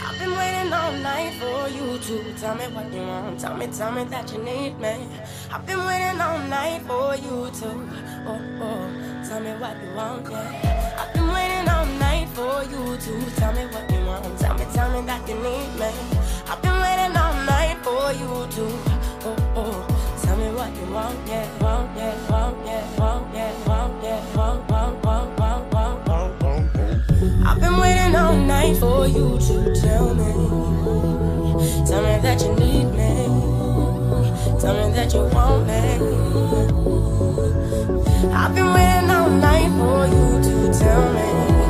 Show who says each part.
Speaker 1: I've been waiting all night for you to tell me what you want. Tell me that you need me. I've been waiting all night for you to, tell me what you want, yeah. I've been waiting all night for you to tell me what you want. Tell me that you need me. I've been waiting all night for you to, tell me what you want, yeah, want, yeah, want, yeah, want, yeah, want, yeah, want, want, want, want, want, want, want. I've been waiting all night for you to tell me that you need me. Tell me that you want me. I've been waiting all night for you to tell me